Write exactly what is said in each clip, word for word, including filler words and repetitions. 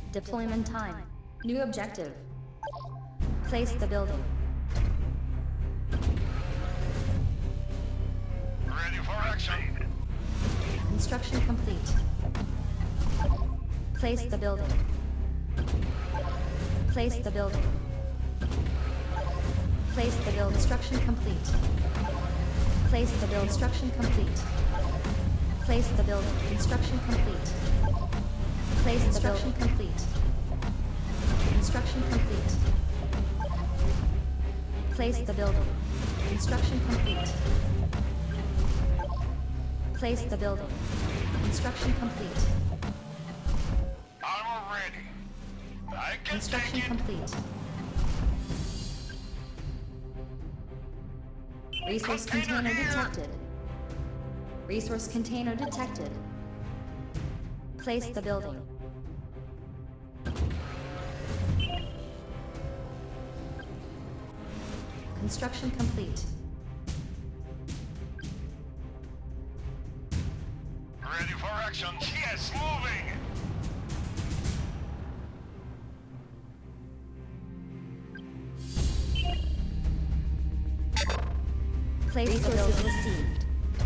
Deployment time. New objective. Place the building. Ready for action. Construction complete. Place the building. Place the building. Place the building. Construction complete. Place the building. Construction complete. Place the building. Construction complete. Place the building. Complete. Construction complete. Place the building. Construction complete. Place the building. Construction complete. Armor ready. I can Construction take it. complete. Resource Container container here. detected. Resource container detected. Place the building. Construction complete. Ready for action. Yes, moving. Place the building. Received.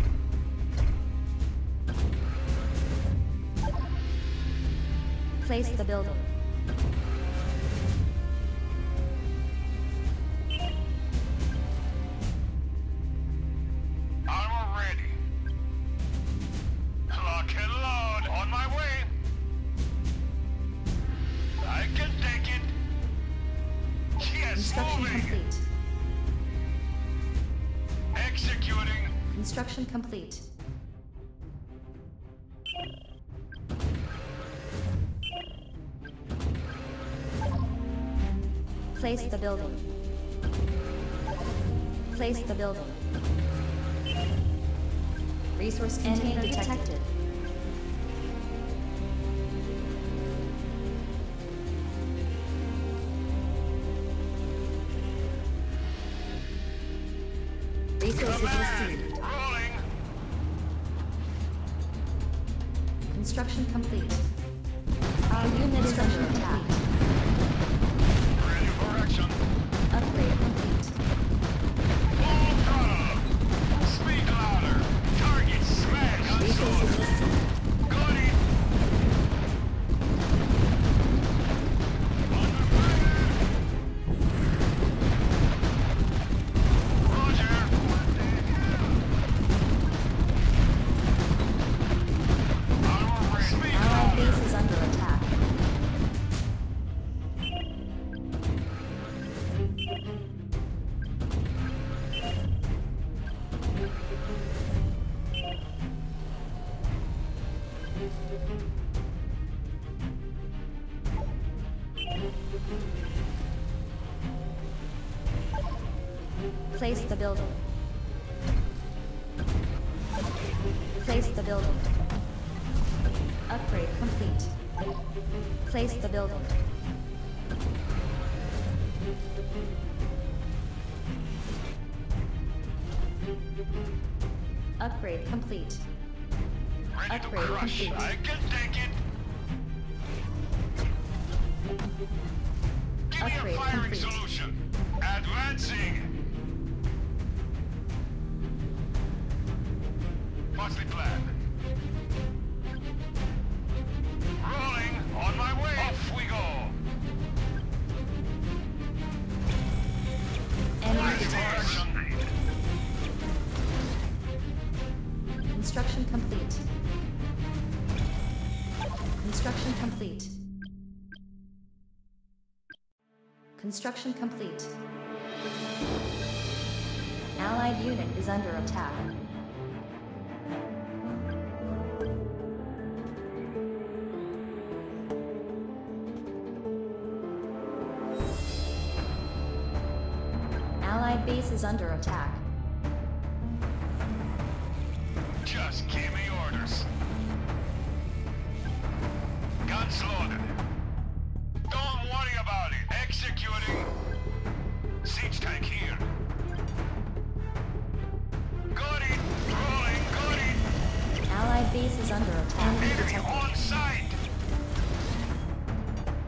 Place the building. Armor ready. Lock and load. On my way. I can take it. Yes, Construction moving. complete. Executing. Construction complete. Place the building. Place the building. Resource container detected. Resources received. Rolling. Construction complete. Our unit is under attack. Ready for action. Upgrade complete. Full throttle. Speak louder. Target smash. Resources received. Got it. Under fire. Roger. Armor ready. Speak Allied louder. base is under attack. Place the building. Place the building. Upgrade complete. Place the building. Upgrade complete. Ready to Upgrade crush. complete. I can take it. Give me Upgrade a firing complete. solution. Advancing. What's the plan? Rolling. On my way. Off we go. Enemy Ready for detected. action. Construction complete. Construction complete. Construction complete. Allied unit is under attack. Allied base is under attack. Just give me orders. Guns loaded. Don't worry about it. Executing. Siege tank here. Got it. Rolling. Got it. Allied base is under attack. Enemy Enemy detected. on site.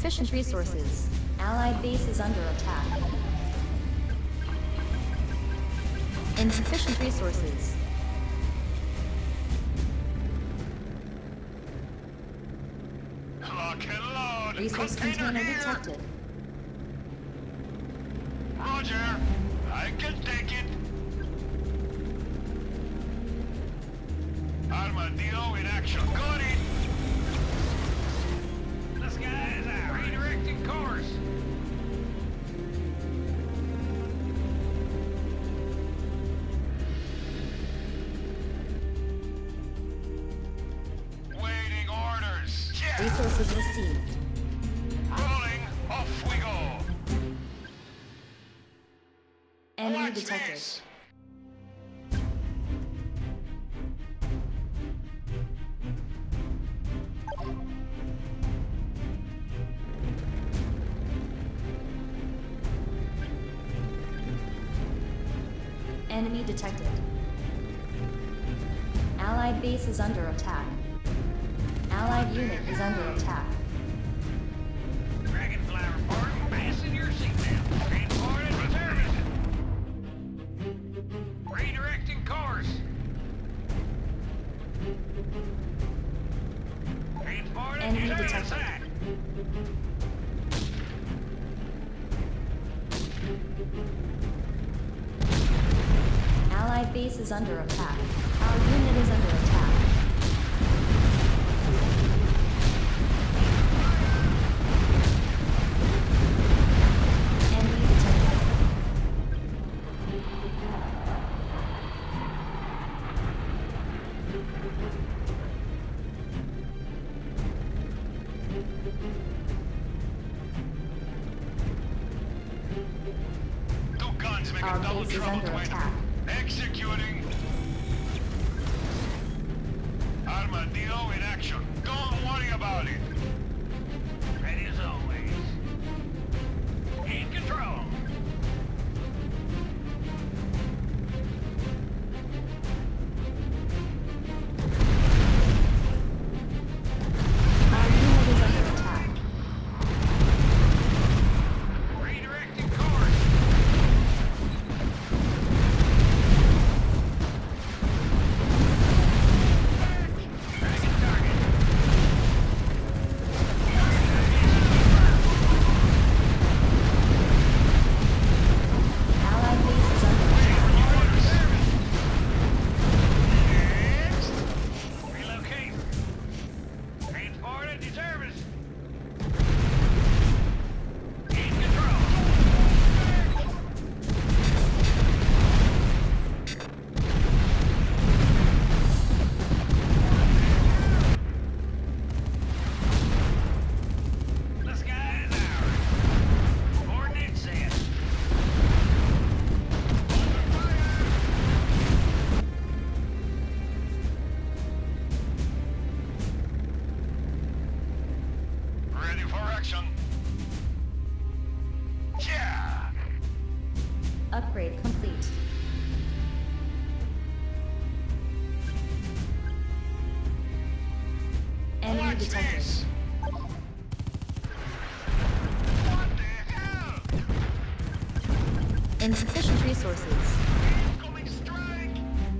Insufficient resources. Allied base is under attack. Insufficient resources. Lock and load. Resource Container container here. detected. Roger. I can take it. Armadillo in action. Got it. The sky is out. Redirecting course. Waiting orders. Yeah. Resources received. Rolling. Off we go. Enemy Watch detected. this. Enemy detected. Allied base is under attack. Allied unit is under attack. Dragonfly report. Fasten your seatbelt. Transport and service. Redirecting course. Transport and Enemy service. detected. Allied base is under attack. Our unit is under attack. Enemy detected. Two guns make Our a double base is trouble under twin. attack. Executing. Armadillo in action. Don't worry about it. Ready as always. In control. Our unit is under attack. Redirecting course. Dragon target. Allied base is under attack. Next. Relocate. Transported to service. In control. The sky is ours. Coordinates set. Open fire. Ready for action. Yeah. Upgrade complete. Enemy Watch detected. this. What the hell? Insufficient resources. Incoming strike.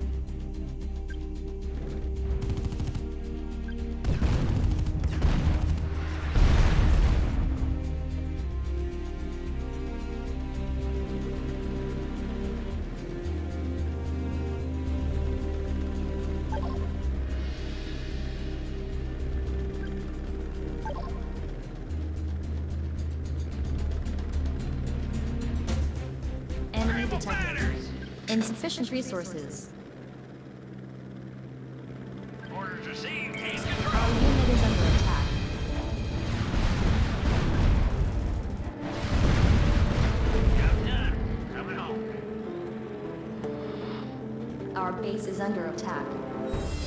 Enemy Rifle detected. fighters. Insufficient resources. Orders received. In Our control. unit is under attack. Job done. Coming home. Our base is under attack.